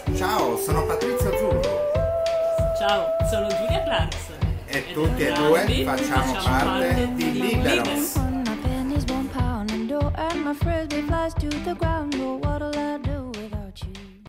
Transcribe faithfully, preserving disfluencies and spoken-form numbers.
Ciao, sono Patrizio Azzurro Ciao, sono Giulia Clarkson e tutti e due facciamo parte di Liberos. My pennies won't pound and door and my frisbee flies to the ground. Oh,